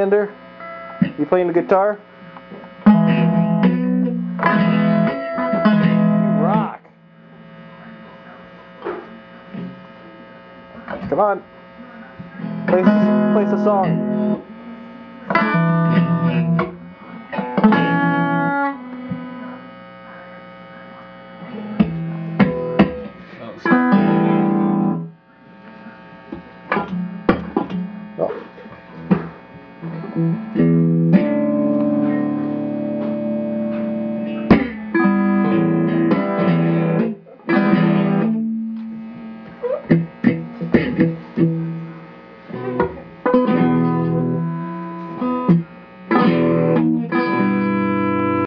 Alexander? You playing the guitar? You rock. Come on. Play us a song.